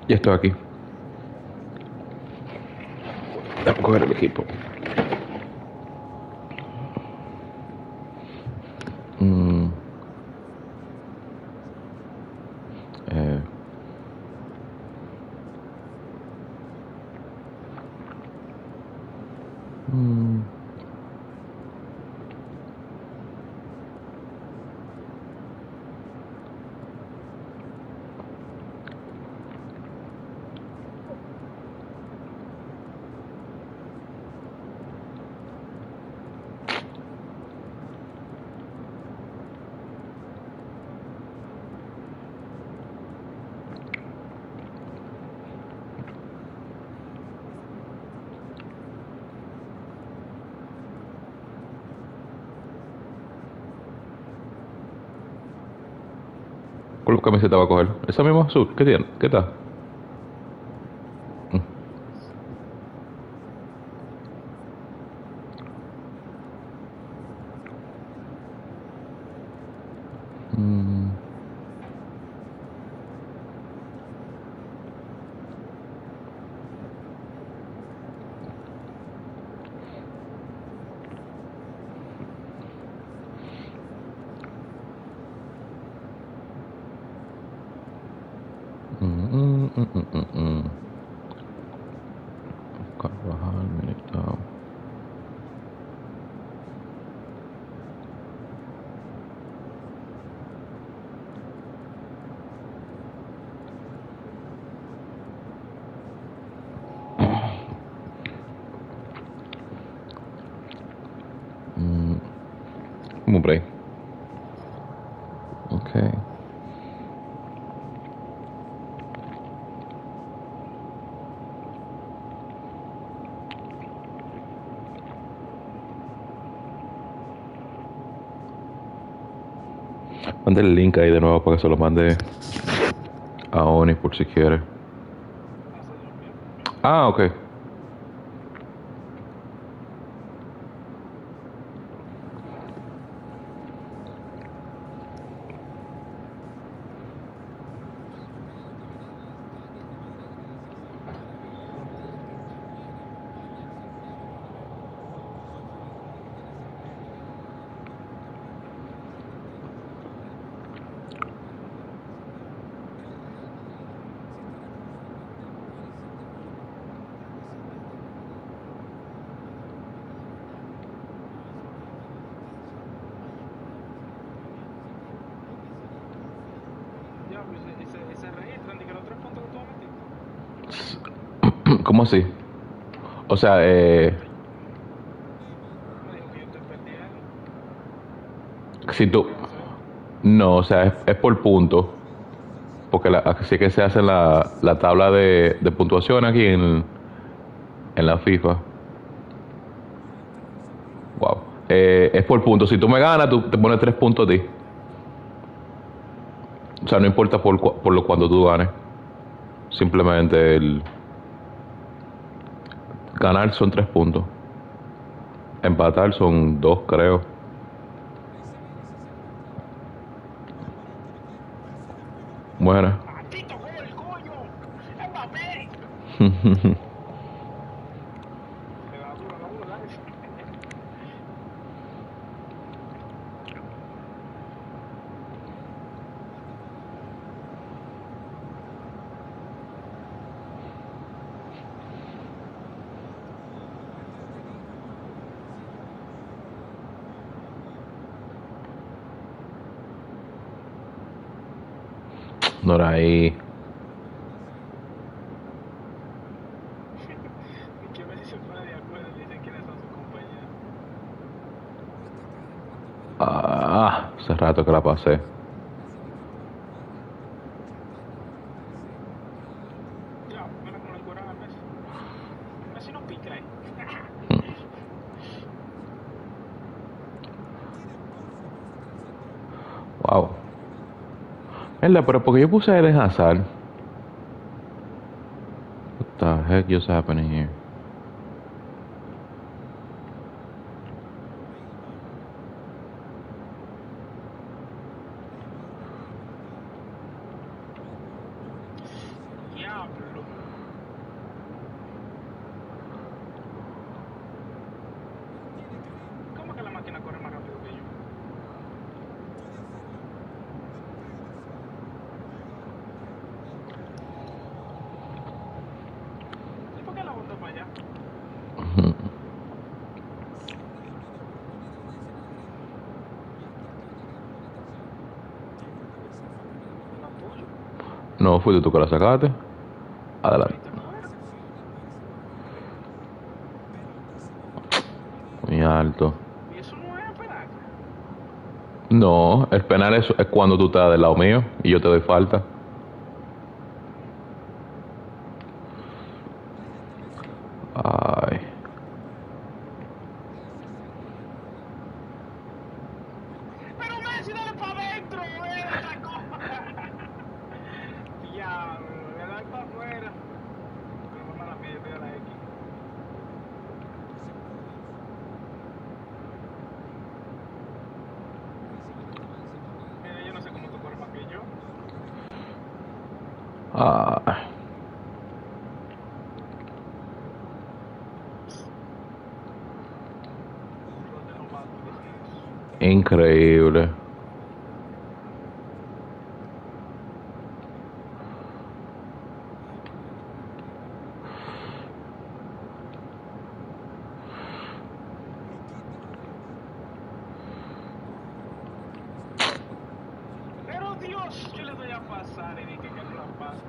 Ya estoy aquí. Déjame coger el equipo. Mm, eh, mm, ¿Cuál camiseta va a coger? ¿Esa misma azul? ¿Qué tiene? ¿Qué tal? Mm, mm. Carvajal, Militao. Mm, ¿Cómo por ahí? Ok. Mande el link ahí de nuevo para que se lo mande a Oni por si quiere. Ah, ok. ¿Cómo así? O sea, si tú... No, o sea, es por punto. Porque así que se hace la tabla de puntuación aquí en la FIFA. Wow. Es por punto. Si tú me ganas, tú te pones 3 puntos a ti. O sea, no importa por lo cuando tú ganes. Simplemente el ganar son 3 puntos. Empatar son dos, creo. Bueno. No era ahí. Ah, hace rato que la pasé. Wow. Mierda, pero porque yo puse a Eden Hazard. What the heck just happening here? No, fuiste tú que la sacaste. Adelante. Ahorita no era. Muy alto. Y eso no es penal. No, el penal es cuando tú estás del lado mío y yo te doy falta. Ay. Pero Messi, dale para adentro, la sacó. Diablo, le da para afuera. Pero no me la pide, pide la X. Mira, yo no sé cómo tú corres más que yo. Ah, Rol de novato, Dios mío. increíble. Pero Dios, yo le doy a pasar y dije que no la paso.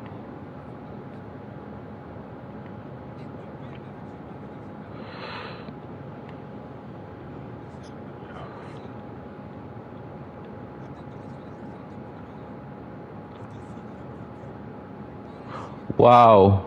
Wow.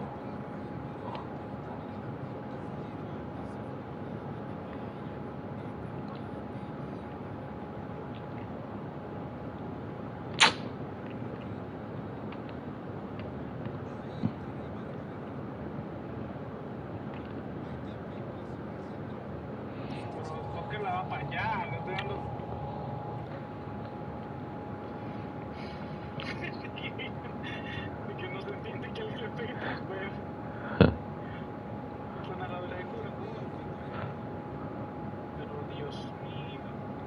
Pero ¿por qué la va para allá? Le estoy dando. Y que no se entiende que alguien le pegue tres veces. Suena la de la cura. Pero Dios mío.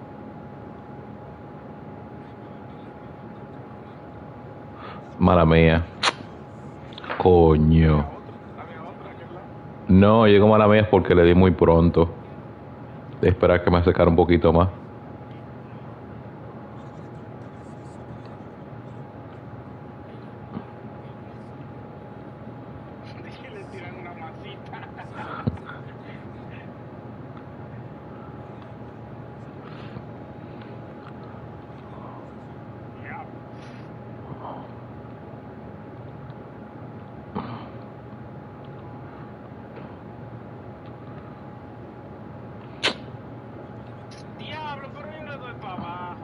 Mala mía. Coño. Había otra que la. No, llegó mala mía porque le di muy pronto. De esperar que me acercara un poquito más. Dije, le tiran una masita. Diablo. Diablo, pero yo le doy para abajo.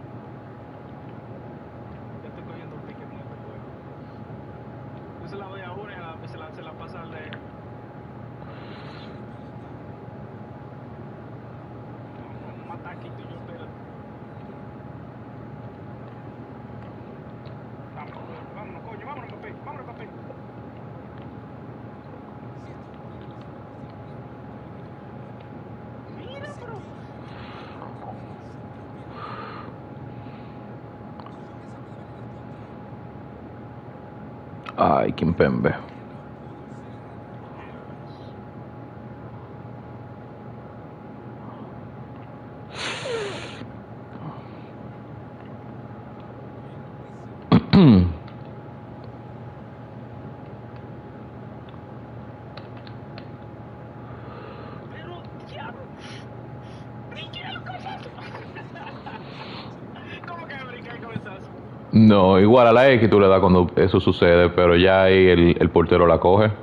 Yo estoy cogiendo un pique con este juego. Yo se la doy a una y a la vez se la pasa al de. Un mataquito y yo espero. Vámonos, coño, vámonos, papel, vámonos, papel. Mira, pero. Ay, Kimpembe. Pero, diablo. ¿Y qué es lo que es eso? ¿Cómo que me brinca el cabezazo? No, igual a la X tú le das cuando eso sucede, pero ya ahí el portero la coge.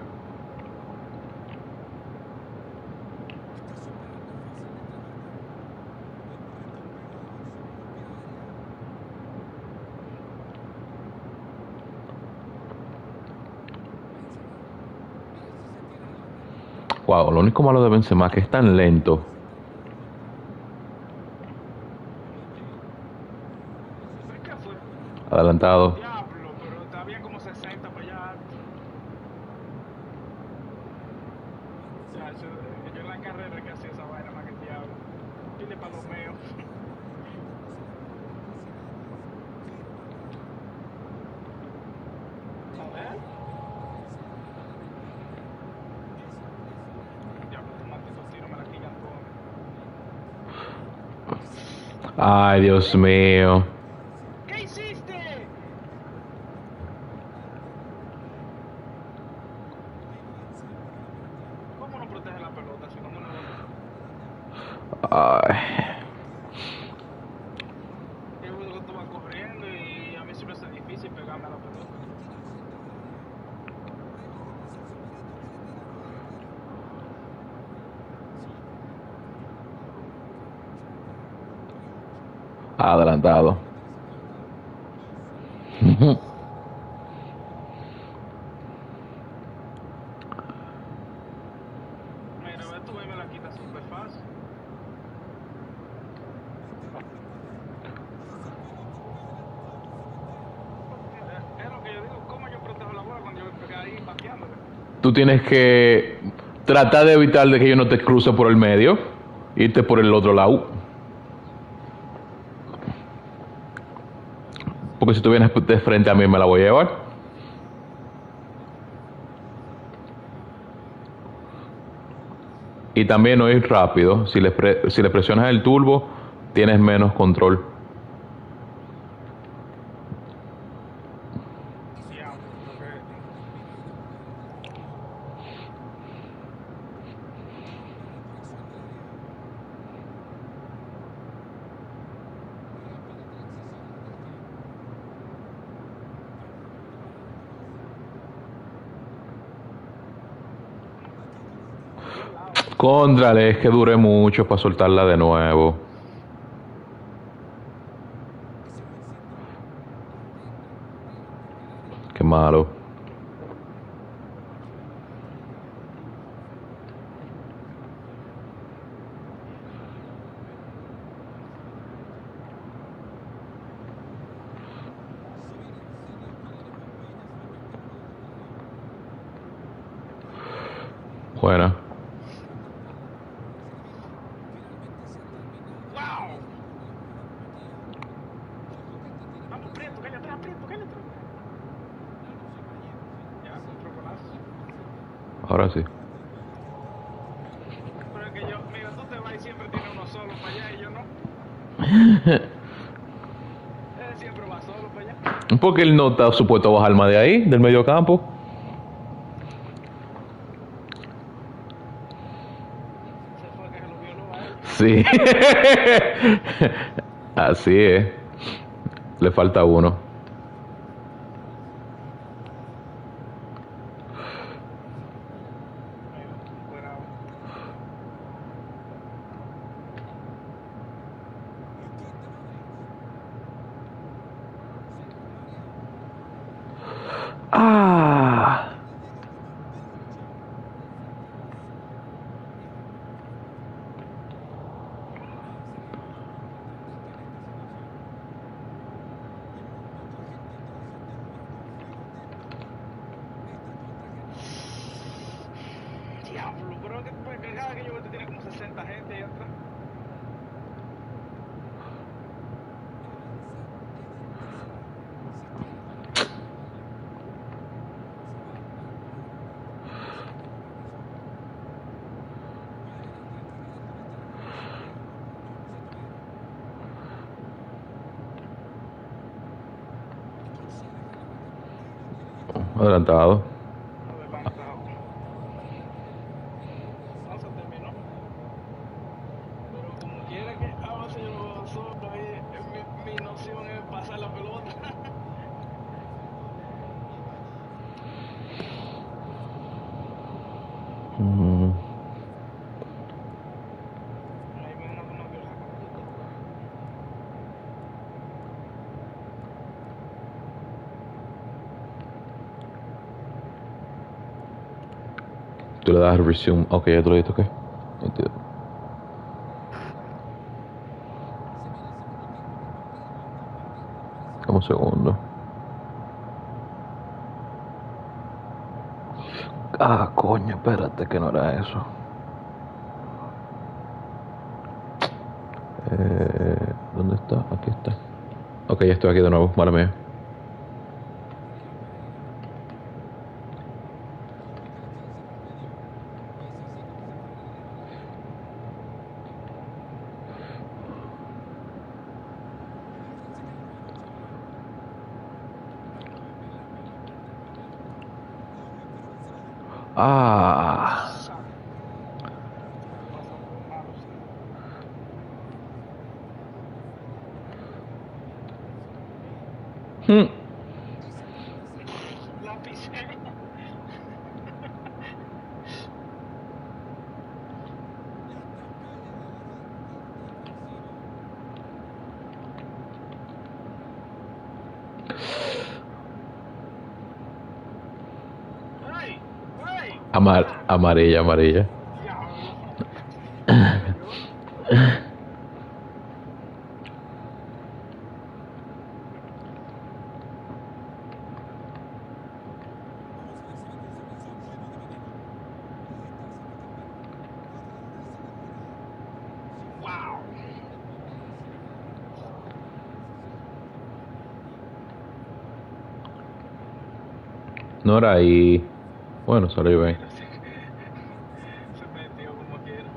Wow, lo único malo de Benzema es que es tan lento. ¿Pero qué fue? Adelantado. Diablo, pero está bien como 60 para allá. Ya, yo en la carrera que hacía esa vaina más que el diablo. Tiene para los meos. A ver. Diablo, estos malditos tiros me la quitan todo. Ay, Dios mío. ¿Qué hiciste? Ay, Y luego tú vas corriendo y a mí se me hace difícil pegarme a la pelota. adelantado. Mira, ve tú y me la quitas súper fácil. Es lo que yo digo, ¿cómo yo protejo la bola cuando yo voy a pegar ahí pateándole? Tú tienes que tratar de evitar de que yo no te cruce por el medio, irte por el otro lado. Porque si tú vienes de frente a mí me la voy a llevar. Y también no ir rápido. Si le presionas el turbo, tienes menos control. Diablo, pero que... Qué lado. Contrale, es que duré mucho para soltarla de nuevo. Qué malo. Buena. ¡Wow! Vamos, Prieto, cállate atrás, Prieto, cállate atrás. Ya, otro golazo. Ahora sí. Pero es que yo, mira, tú te vas y siempre tienes uno solo para allá y yo no. Él siempre va solo para allá. Porque él no está supuesto a bajar más de ahí, del medio campo. Se fue que se lo violó a él. Sí. Así es. Le falta uno. Mira, cuidado. Ah. Diablo, pero que cada que yo veo, te tiene como 60 gente ahí atrás. Adelantado. Adelantado. No se terminó. Pero como quiera que a veces yo lo veo solo ahí, mi noción es pasar la pelota. Mm. Ahí me una viola. Tú le das resume. Ok, ya te lo diste, ok. Nítido. Dame un segundo. Ah, coño, espérate que no era eso. ¿Dónde está? Aquí está. Ok, ya estoy aquí de nuevo. Mala mía. Ah. Saco. Esto me pasa por malo, sí. Mm. La pisé. ¡Ay! ¡Ay! ¡Ah! Amarilla, amarilla. Diablo. Ay, yo. ¡Wow! Nora y... Bueno, sorry, ve. Mira, se metió como quiera.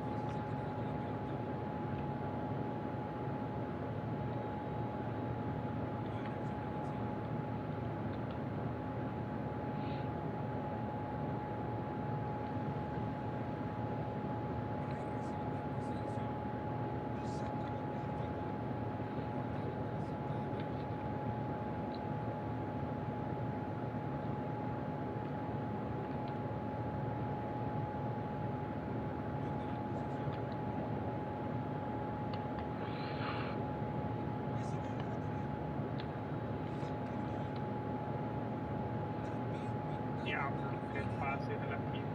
Diablo, qué fácil de la esquina.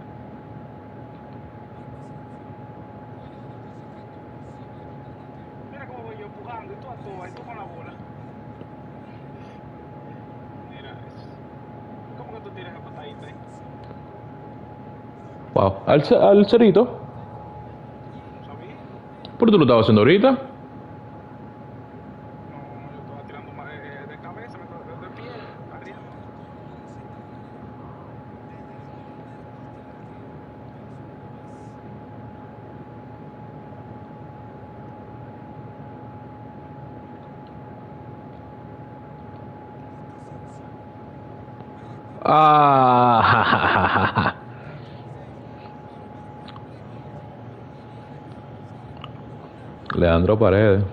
Mira cómo voy yo empujando y tú a toa y tú con la bola. Mira eso. ¿Cómo que tú tiras esa patadita ahí? Wow. Al cerito. ¿No sabía? ¿Por qué tú lo estabas haciendo ahorita? No, yo estaba tirando más de cabeza, de pie, arriba. Ah, Leandro Paredes.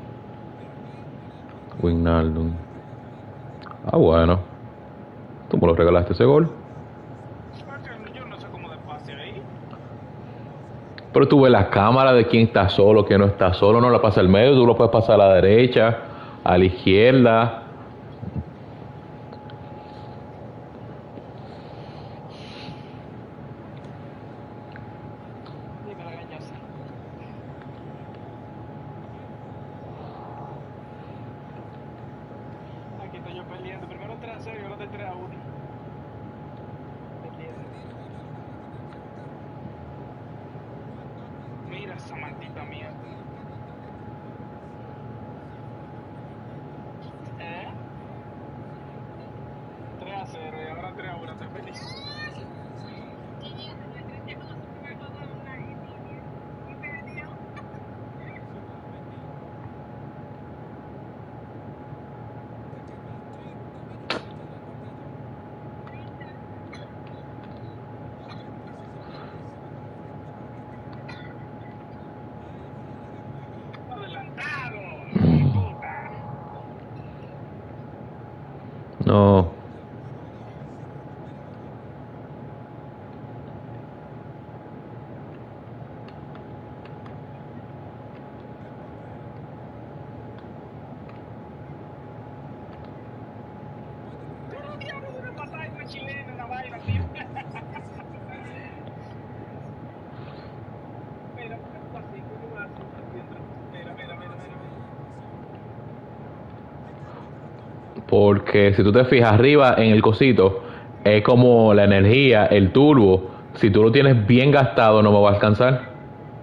Wijnaldum. Ah, bueno. Tú me lo regalaste ese gol. Yo no sé cómo de pase ahí. Pero tú ves la cámara de quién está solo, quién no está solo. No la pasa al medio, tú lo puedes pasar a la derecha, a la izquierda. Dime la gañaza. Aquí estoy yo peleando. Primero 3-0 y ahora de 3-1. Peleando. Mira esa maldita mierda. ¿Eh? 3-0 y ahora 3-1. Estoy feliz. Adelantado. Puta. No. Pero diablo de una patada y una chilena, una vaina, tío. Mira, ¿por qué tú así? ¿Por qué tú así? Mira, mira, mira, mira, mira. Porque si tú te fijas arriba en el cosito, es como la energía, el turbo. Si tú lo tienes bien gastado, no me va a alcanzar.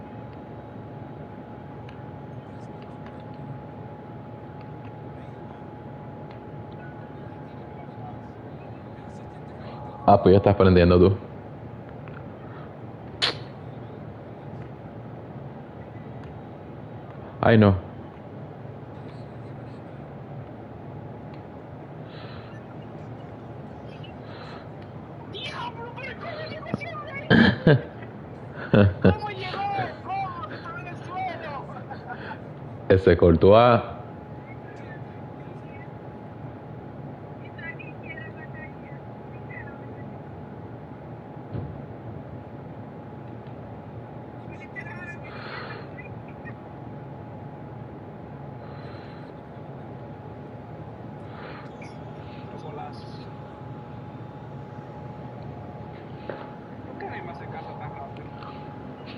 Ah, pues ya estás aprendiendo tú. Ay, no. ¡Diablo! ¿Pero cómo llegó ese hombre ahí? ¿Cómo llegó? ¿Cómo? Si estaba en el suelo. Ese Courtois.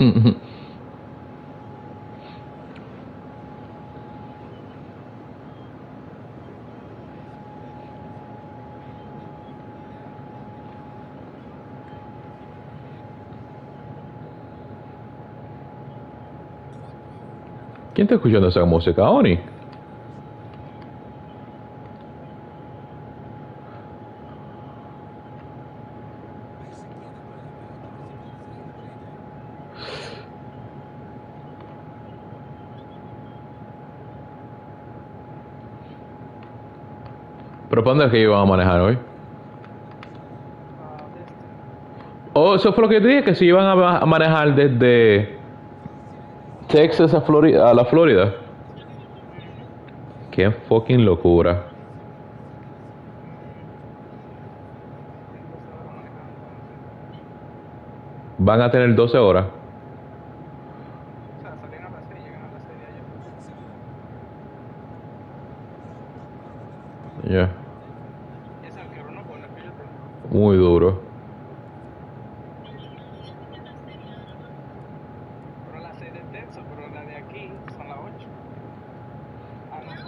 ¿Quién está escuchando esa música, Oni? ¿Pero para dónde es que iban a manejar hoy? De este. Oh, eso fue lo que te dije, que si iban a manejar desde Texas a Florida, a la Florida. Ujú. Qué fucking locura. En 12 horas manejando, entonces. Van a tener 12 horas. O sea, salen a las 6, llegan a las 6 de allá. Ya. Ese es el carro, no, con el que yo tengo. Muy duro. Pero las 6 de Texas, pero la de aquí son las 8. Ah, no.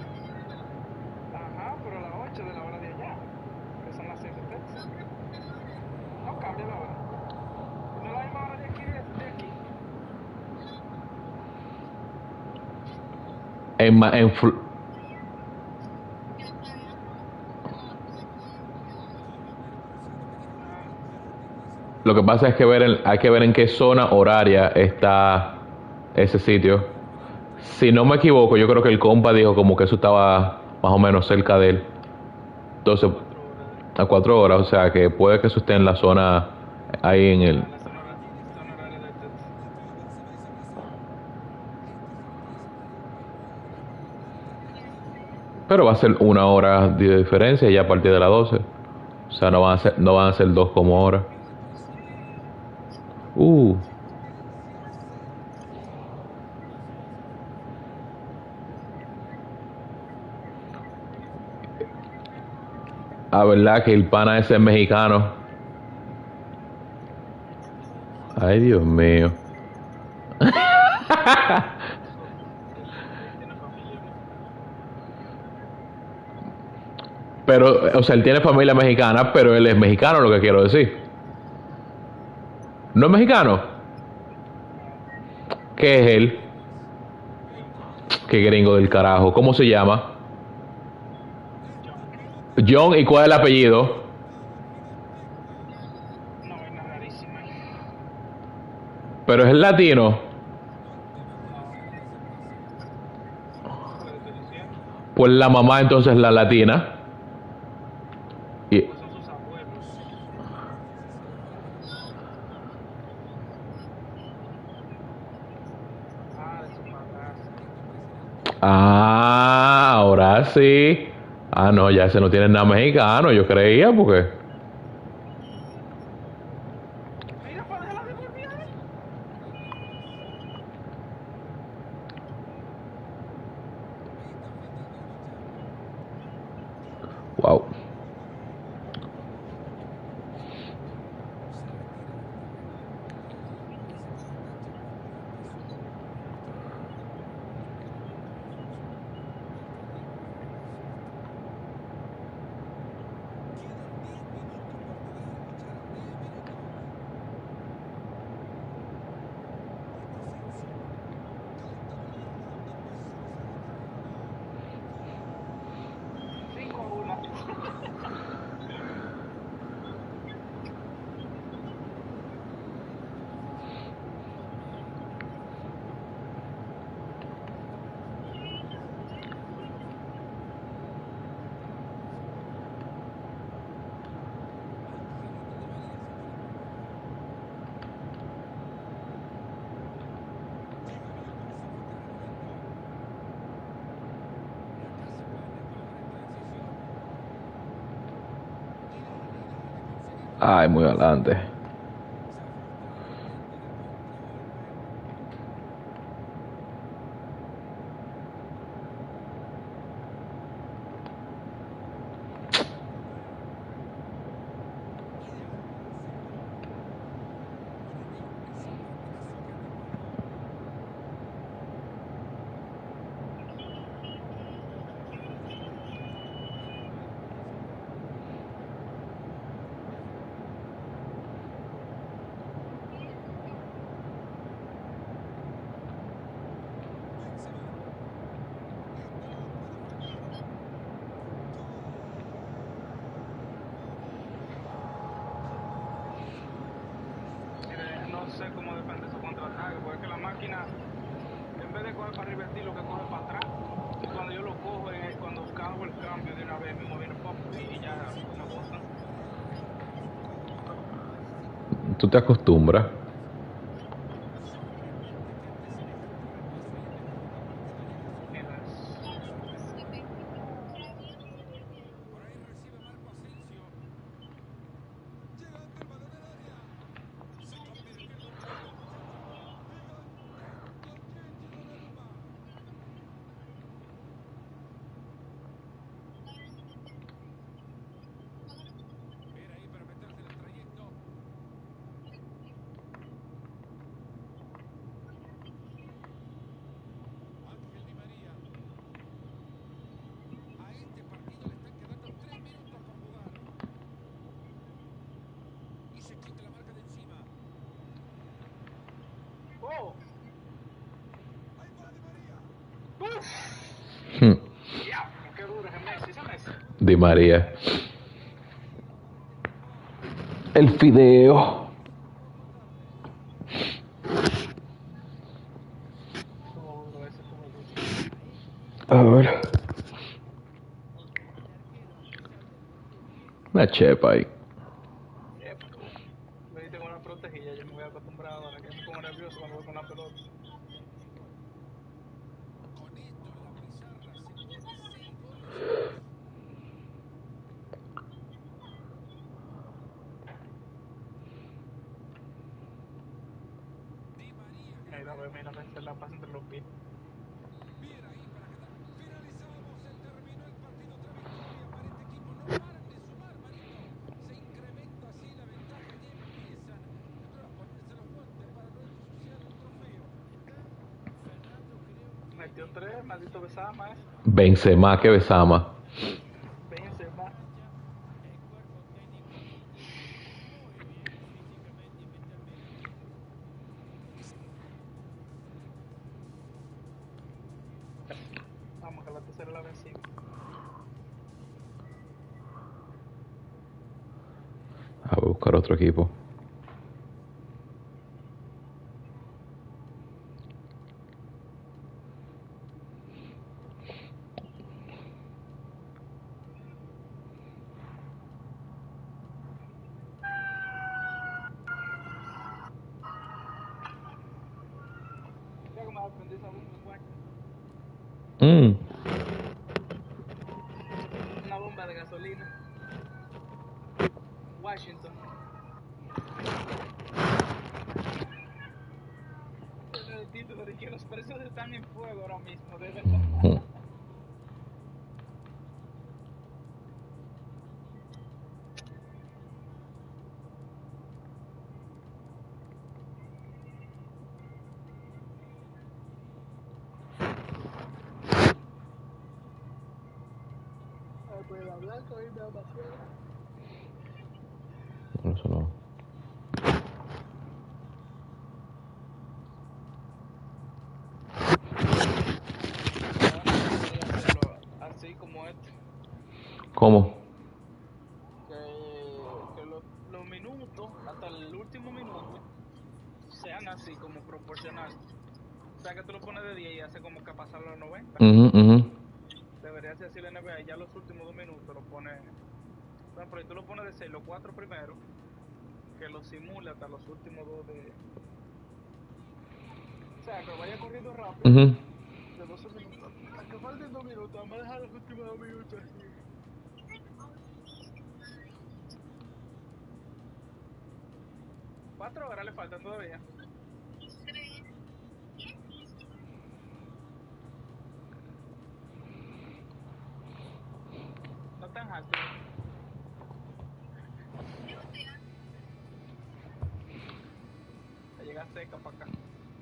Ajá, pero las 8 de la hora de allá, que son las 6 de Texas. No cambia la hora. No es la misma hora de aquí, de aquí. En, ma- en Fl- Ah, lo que pasa es que hay que ver en qué zona horaria está ese sitio. Si no me equivoco, yo creo que el compa dijo como que eso estaba más o menos cerca de él. a Entonces, 4 horas de. a 4 horas, o sea que puede que eso esté en la zona ahí en el... Ah, la zona horaria de Texas. Pero va a ser 1 hora de diferencia ya a partir de las 12. O sea, no van a ser dos como ahora. Uh, a verdad que el pana ese es mexicano. Ay, Dios mío. Él tiene familia mexicana. Pero, o sea, él tiene familia mexicana, pero él es mexicano, lo que quiero decir. ¿No es mexicano? No, ¿Qué es él? gringo. ¿Qué gringo del carajo? ¿Cómo se llama? John. John, ¿y cuál es el apellido? Una vaina rarísima. Pero es el latino. No, eso es lo que estoy diciendo. Pues la mamá entonces la latina. Y, Pues son sus abuelos. Ah, de su padrastro. ahora sí. Ah, no, ya ese no tiene nada mexicano, yo creía, porque... Mira, para dejarla devolver a él. Wow. Cinco a una. Ay, muy adelante. no sé cómo defender su contraataque, porque es que la máquina, en vez de coger para revertir, lo que coge para atrás. Y cuando yo lo cojo, cuando cago el cambio de una vez, mismo viene pop y ya me botan. Tú te acostumbras. Mira eso. ¡Oh! ¡Uf! Hmm. ¡Diablo! ¡Qué duro es Messi! ¡Ese Messi! Di María. El fideo. Estuvo duro, ese estuvo duro. A ver. Una chepa ahí. Epa. Me diste con una protegida, yo me voy a acostumbrar ahora, que me pongo nervioso cuando voy con la pelota. Mira, se la pasa entre los pies. Metió tres, maldito Besama ese. Benzema que Besama. Benzema. Vamos, que la tercera la vencimos. A buscar otro equipo. Mira cómo aprendí esa bomba en Washington. Mm. Una bomba de gasolina. Washington. El título de que los precios están en fuego ahora mismo, de verdad. Mm. Ay, pues la blanca hoy me demasiado. Eso no. Ahora me gustaría hacerlo así como este. ¿Cómo? Que los minutos, hasta el último minuto, sean así como proporcional. O sea que tú lo pones de 10 y hace como que pasar los 90. Debería ser así la NBA y ya los últimos 2 minutos lo pones. Por ejemplo, si tú lo pones de 6, los 4 primeros, que lo simule hasta los últimos 2 de. O sea, que vaya corriendo rápido, de 12 minutos. Hasta que falten 2 minutos, vamos a dejar los últimos 2 minutos así. 4 horas le faltan todavía. No tan alto. Ya llega seca para acá.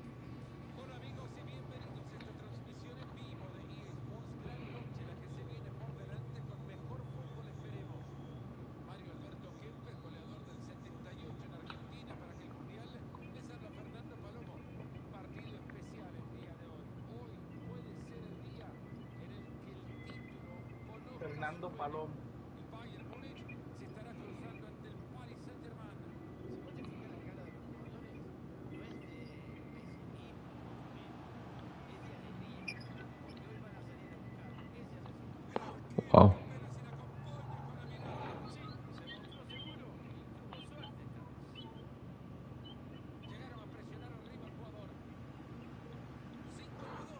Fernando Palomo.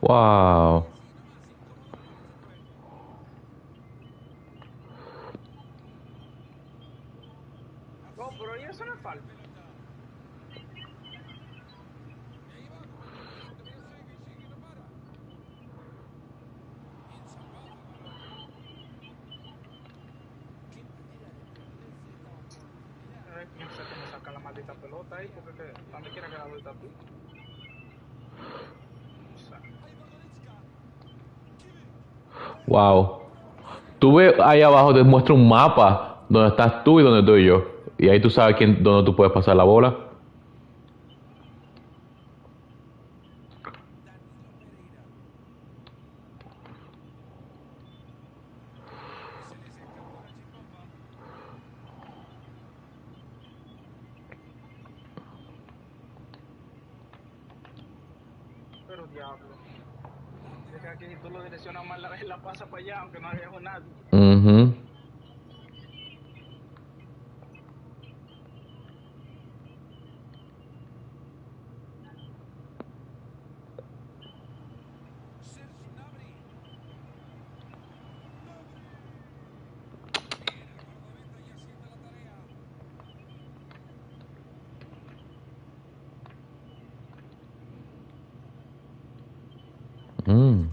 Wow. Oh, pero ¿y eso no es falta? No sé cómo sacar la maldita pelota ahí, porque que, donde quiera que la vuelta tú. O sea, Wow. Tú ves ahí abajo, te muestra un mapa donde estás tú y donde estoy yo. Y ahí tú sabes dónde tú puedes pasar la bola. pero diablo. Es que aquí si tú lo direccionas mal, la pasa para allá, aunque no haya nadie. Mhm. Mm.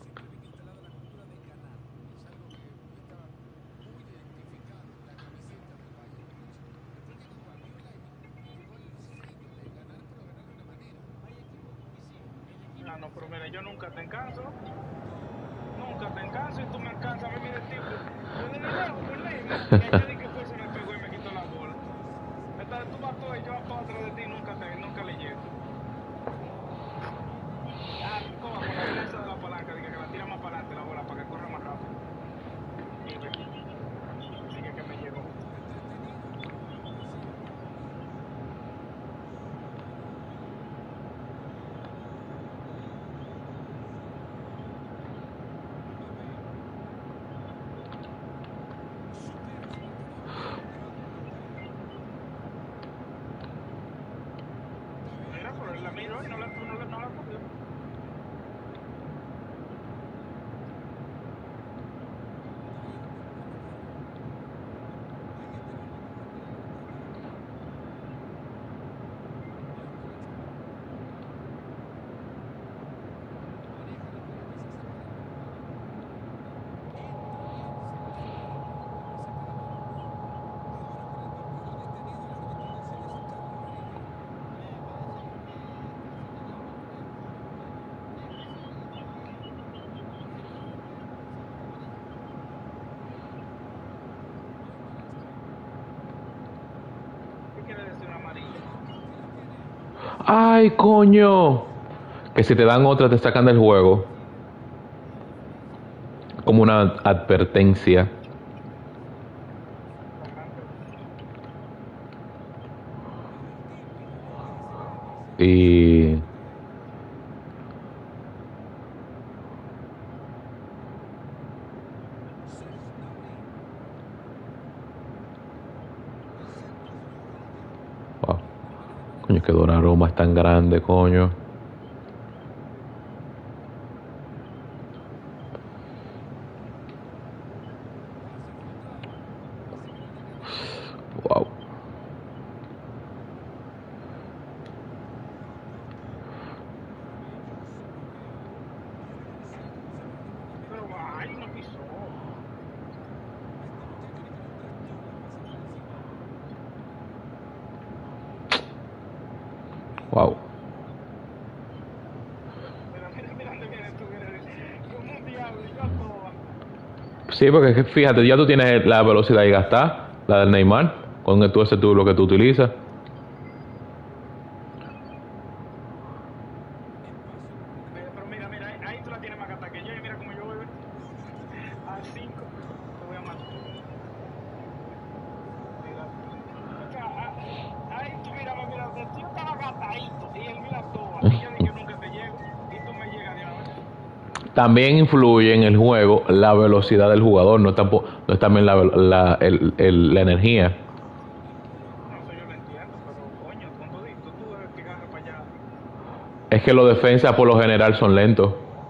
Ah, no, pero mira, yo nunca te canso. Nunca te canso y tú me cansas. A mí me de tipo, yo le di lejos por Neymar. Y ella di que fue, se me pegó y me quitó la bola. Entonces tú vas todo y yo vas para atrás de ti y nunca le llego. Ah, coja con la vaina esa de la palanca, dije que la tira más para adelante la bola para que corra más rápido. Y ve, dije que me llegó. Mira, pero él la miró y no la cogió. ¿Qué quiere decir una amarilla? Ay, coño. Que si te dan otra te sacan del juego. Como una advertencia. Bastante. Y... Wow. Coño, que Donnarumma es tan grande, coño. Wow. Pero ay, no pisó. Wow. Mira dónde viene tú, como un diablo y yo a toa. Sí, porque es que fíjate, ya tú tienes la velocidad ahí gastada, la del Neymar, con todo ese tubo que tú utilizas. Pero mira, ahí tú la tienes más gata que yo y mira cómo yo voy, ve. A 5 te voy a matar. Mira tú. O sea, ahí tú mira, yo estaba gatadito y él mira toa. Y yo dije, nunca te llego. Y tú me llegas de una vez. También influye en el juego la velocidad del jugador, no es también la energía. No, eso yo lo entiendo, pero coño, con todito, tú debes que agarre para allá. Es que los defensas por lo general son lentos.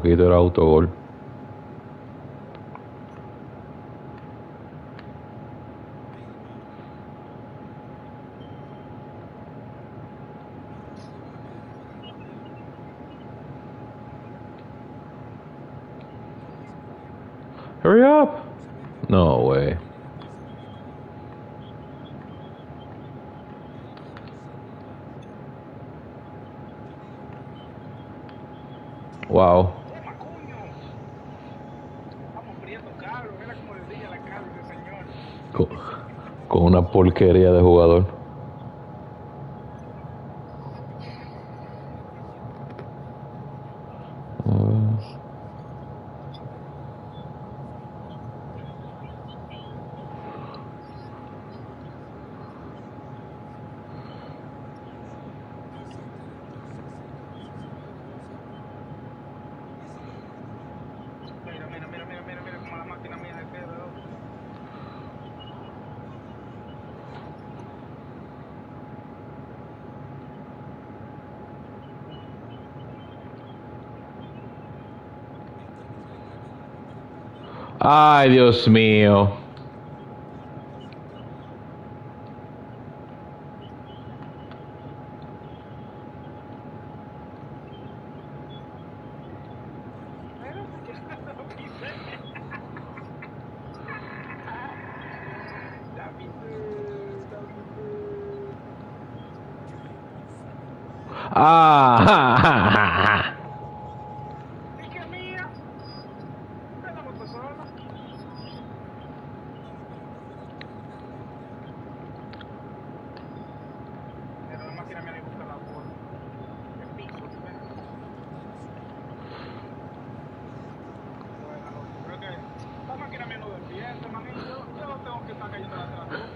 poquito era autogol. Hurry up. No way. Wow. Toma, coño. Estamos friendo Carlos. Mira cómo le brilla la cara ese señor. Con, con una porquería de jugador. Mira cómo la máquina mía se queda. Ay, Dios mío. Ah, ¿Y qué mía? ¿Qué la moto sola? Pero la máquina mía ni busca la bola. El piso, ¿sí ves? Bueno, loco, creo que la máquina mía no defiende, manín. Yo tengo que estar cayendo atrás tú.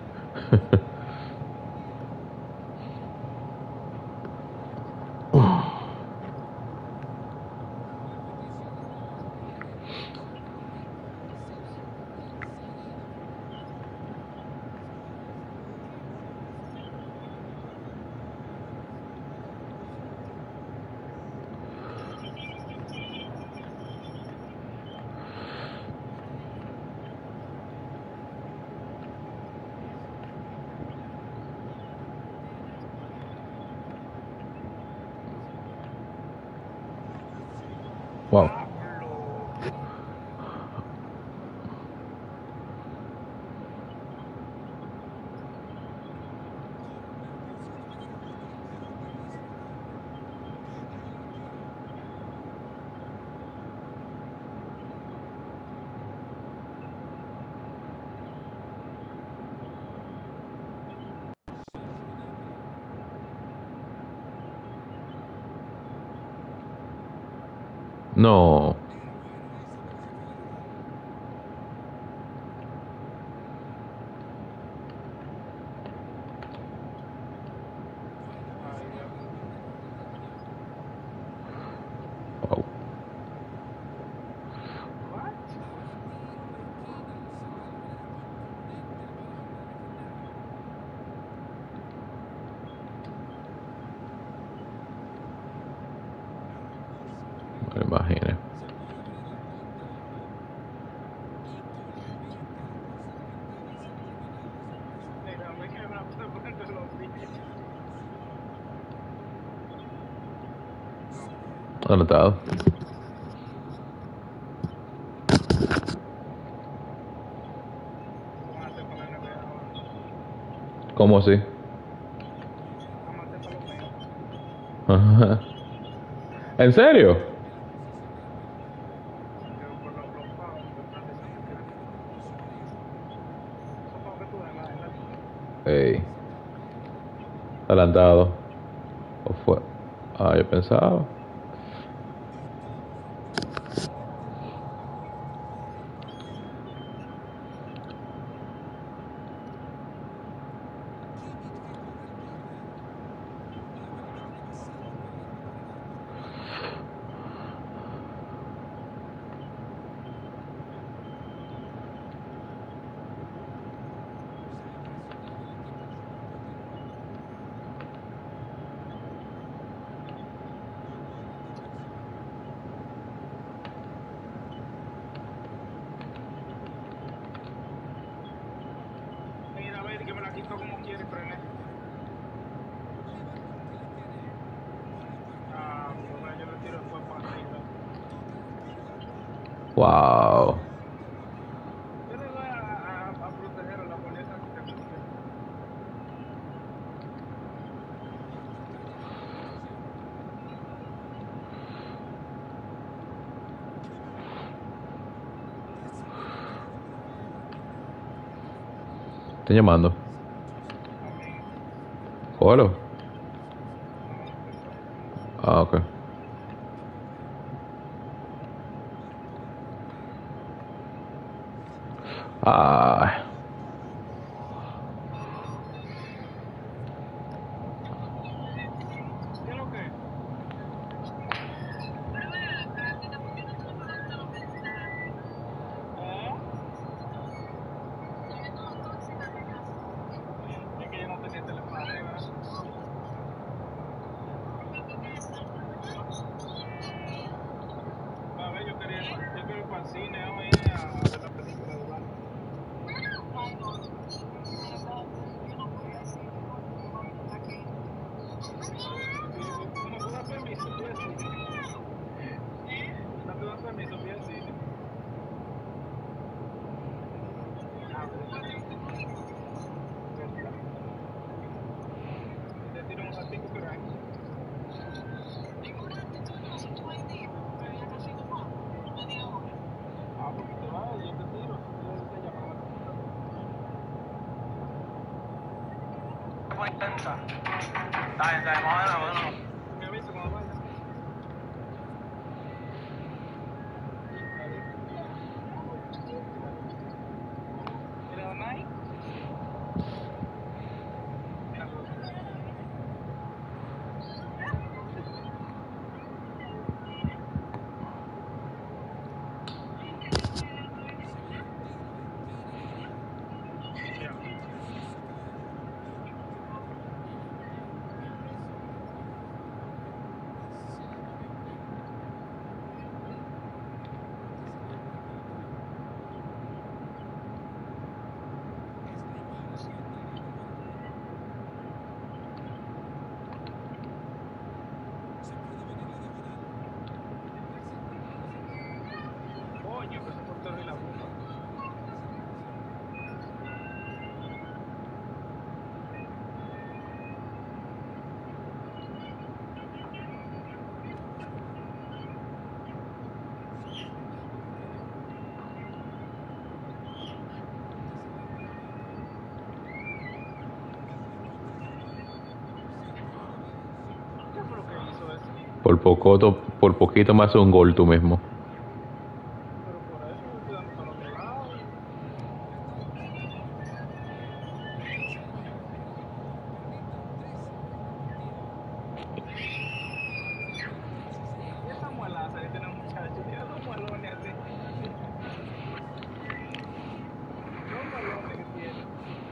wow. No. Ay, Dios. Wow. What? Me imagino. Mira, me quedé una puta frente de los pies. Anotado. ¿Cómo van a hacer con la NBA ahora? ¿Cómo así? Vamos a hacer para los medios. Ajá. ¿En serio? Que por los pagos que están diciendo que quieren. Esos pagos que tú das en la liga. Ey. Adelantado. ¿O fue? Ah, yo pensaba. intento como quiere y frené. Ah, pues yo le tiro el cuerpo arriba. Wow. Yo le voy a proteger a la boleta que te guste. Estoy llamando. Cógelo. Ah, ok. Ah. ¿Qué es lo que? Es que yo no tenía teléfono arriba. A ver, yo quería ir para el cine hoy a ver la película de Batman. ¿No me das permiso? Voy al cine. ¿No te das permiso? Voy al cine. Ah, ¿verdad? Te tiro un ratico por ahí. Ah, porque te vas, yo te tiro. Yo te llamaba. Fue intensa. Está bueno. Me avisa cuando vaya. Mira, Nike. Coño, que se cortó la bomba. ¿Qué fue lo que hizo eso? Por poquito me hace un gol tú mismo. Pero por eso yo estoy dando para el otro lado. Y esa muelaza que tiene el muchacho, tiene dos muelones así. Dos muelones que tiene.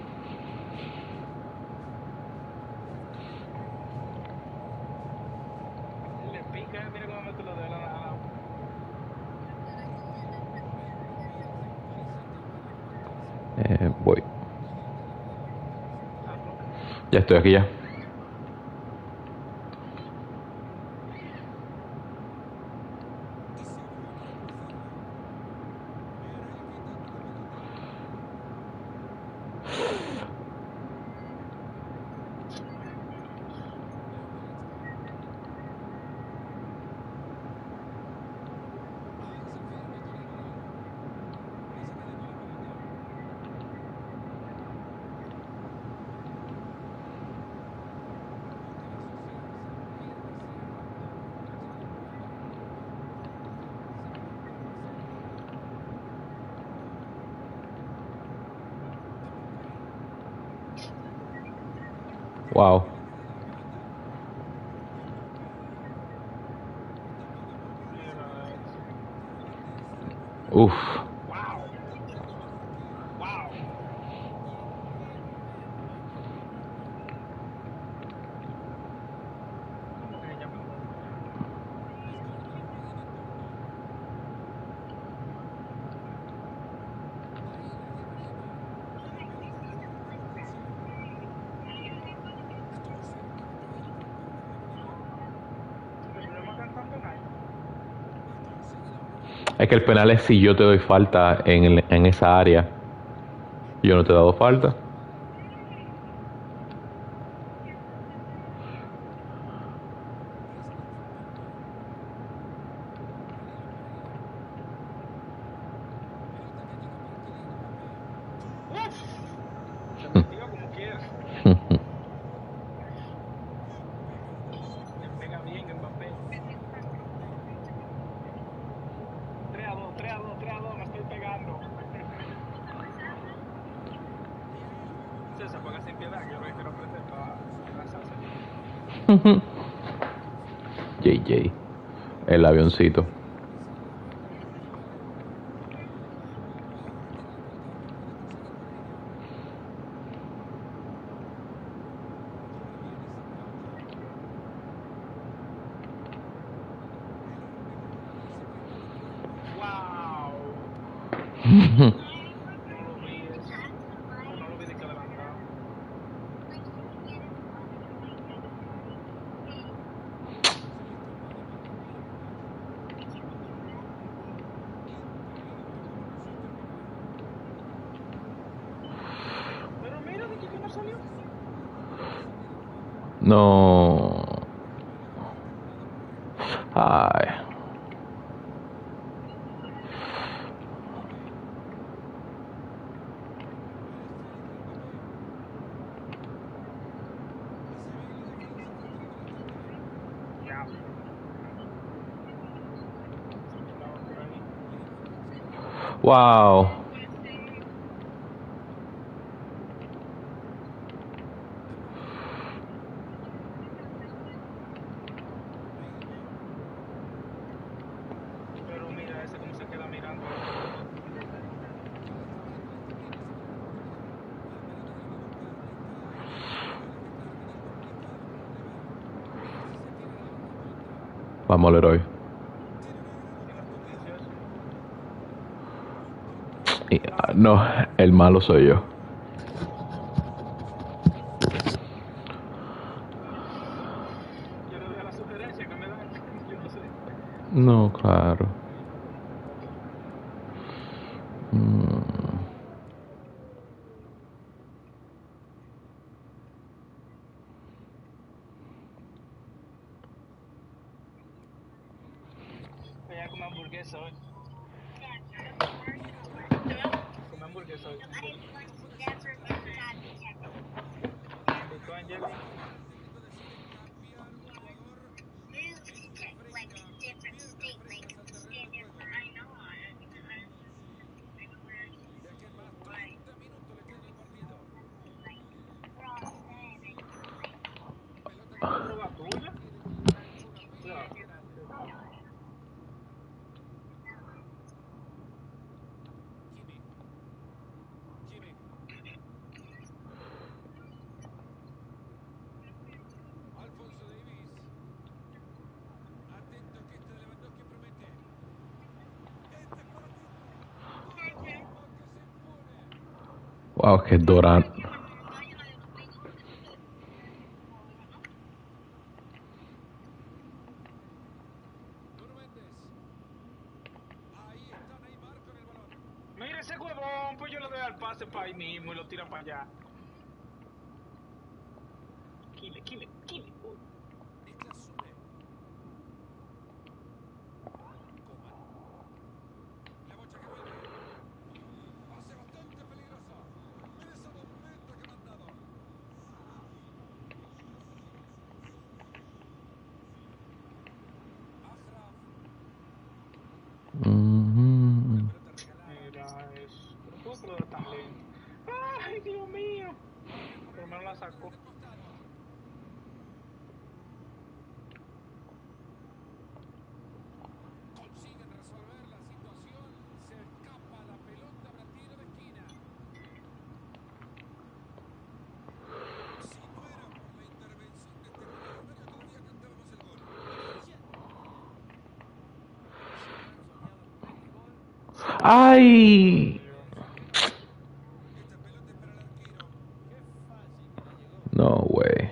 Él le pica, mira cómo mete los dedos a la boca. Voy. Ah, no. Ya estoy aquí ya. Wow. Mira eso. Uf. Wow. Wow. ¿Cómo que se llama? Es que el penal es si yo te doy falta en esa área. Yo no te he dado falta. Se metió como quiera. Le pega bien Mbappé. 3-2, 3-2, 3-2, me estoy pegando. Se juega sin piedad, que yo lo quiero aprender para lanzarse. JJ. El avioncito. ¡Wow! No lo vi eso. No lo vi de que adelantado. Pero mira de que no salió. No. Ay. Ya. Estaba por ahí. Wow. Pero mira ese cómo se queda mirando ahí. Vamos, Leroy. Tiene justicia eso. No, el malo soy yo. Yo le doy a la sugerencia que me dan. Yo no sé. No, claro. Mm. Voy a comer hamburguesa hoy. Comer hamburguesa hoy. ¿Y tú, Angeli? ¿Prueba tuya? Ya. Wow, que Durant. Mira ese huevón, pues yo le doy al pase para ahí mismo y lo tira para allá. Kile, kile, kile. Uy. Mm. Mira eso. Pero ¿cómo que lo da tan lento? ¡Ay, Dios mío! Por lo menos la sacó. ¡Ay! Dios. No way.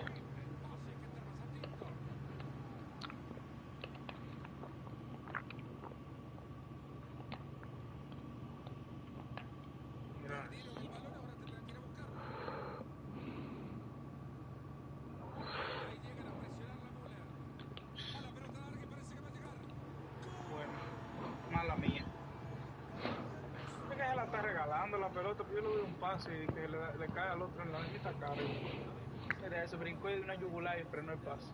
Bueno, mala mía. Es que se la está regalando la pelota, pero yo le doy un pase y que le cae al otro en la misma cara. Mira, se brincó de una yugular y frenó el pase.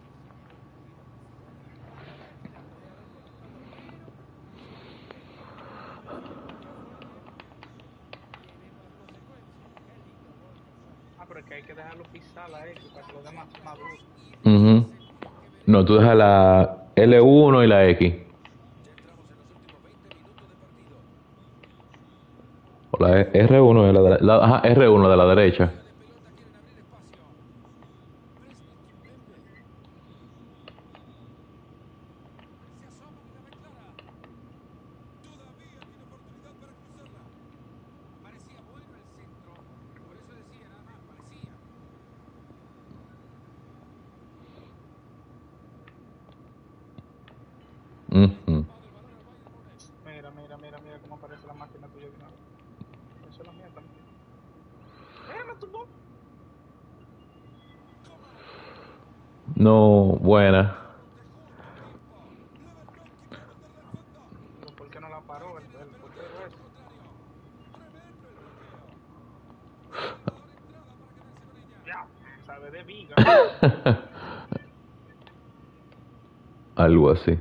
Ah, pero es que hay que dejarlo pisar la X para que lo demás madure. No, tú dejas la L1 y la X. O la R1 de ajá, R1 de la derecha. Mira cómo aparece la máquina tuya de una vez. Eso es la mía también. Mira, me tumbó. No, buena. Pero ¿por qué no la paró el portero ese? Ya, sabe de viga. Algo así.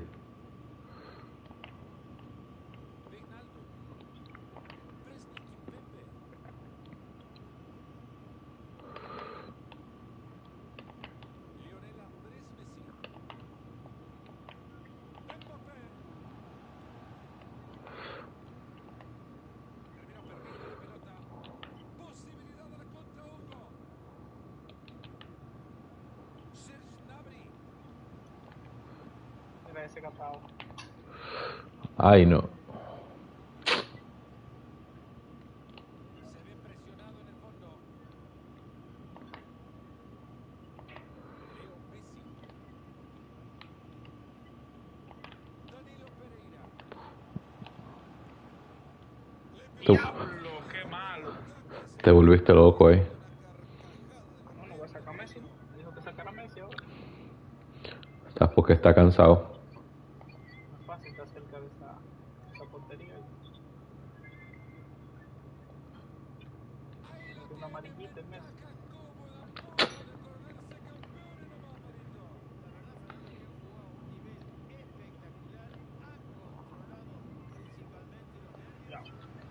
Mira ese catado. Ay, no. Diablo, qué malo. Te volviste loco ahí. No, no voy a sacar a Messi, ¿no? Me dijo que sacara a Messi ahora. Estás porque está cansado. No es fácil estar cerca de esa portería. Mete una amarillita en Messi. Ya.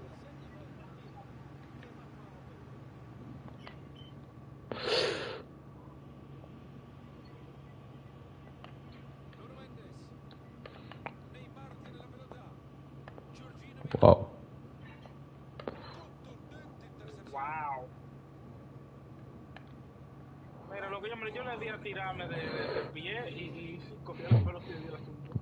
Wow. Wow. Mira, lo que yo le di a tirarme de pie y cogió la pelota y dio la tumba.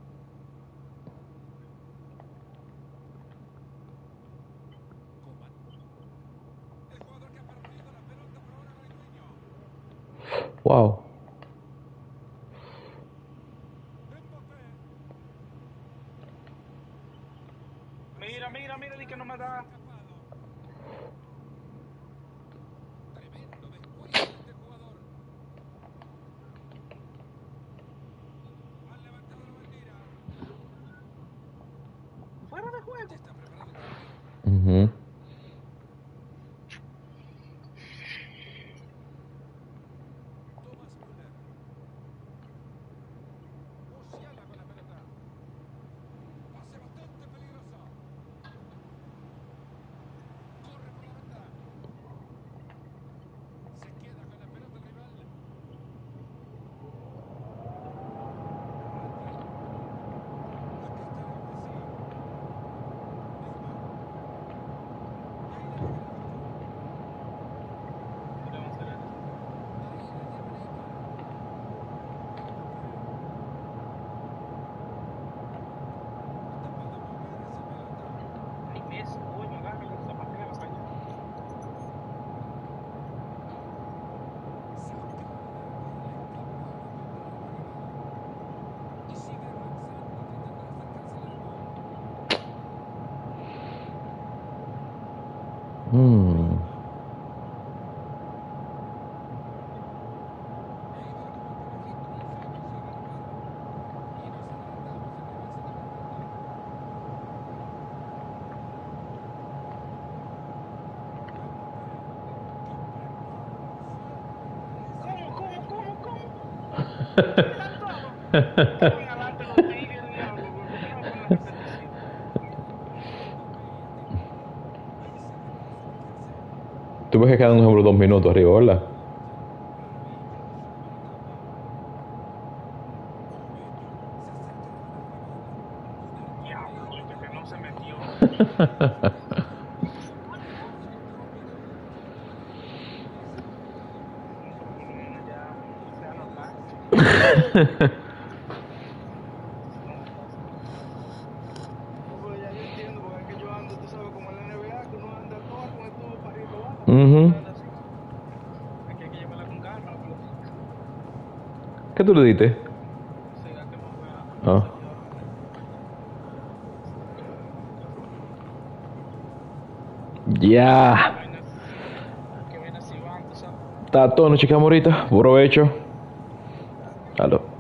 Wow. Mira, di que no me da. Fuera de juego. Ujú. Mm. ¿Cómo? Dejan todo. Estaban adelante los tigres, diablo, güey. ¿Por qué no me ponen la repetición? Tú ves que quedan, por ejemplo, 2 minutos arriba, ¿verdad? Diablo, este que no se metió. Pero por lo menos ya se anota. No me pasa. No, pero ya yo entiendo, porque es que yo ando, tú sabes, como en la NBA, que uno anda todo con el tubo para arriba y para abajo. Ujú. No anda así. Aquí hay que llevarla con calma, la pelotita. ¿Qué tú le diste? Siga que no vea, no Ah. se vio ahora. Ya. Que viene así van, tú sabes. Está todo, nos chequeamos ahorita. Provecho. Dale. Aló.